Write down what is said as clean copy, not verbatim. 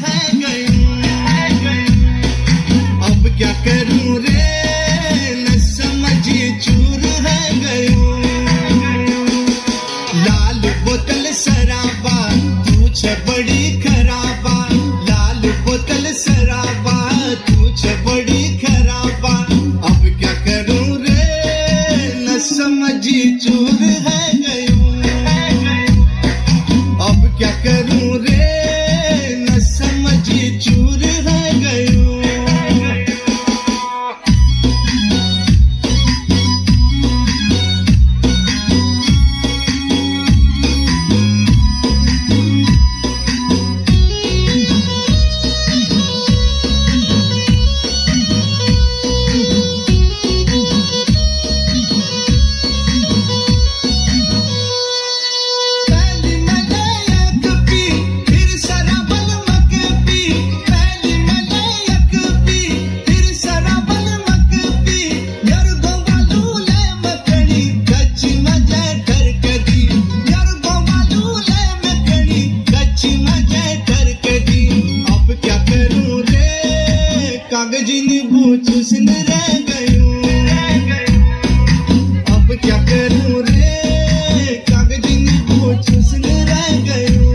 है गयूं, अब क्या करूं रे न समझी चूर है गयूं। लाल बोतल शराबा तू छे बड़ी खराबा, लाल बोतल शराबा तू छे बड़ी खराबा। अब क्या करूं रे न समझी चूर है गयूं, अब क्या करूं रे न समझी चूर है गयूं। कागजी नींबू चूसने रह गयूं, अब क्या करूं रे कागजी नींबू चूसने रह गयूं।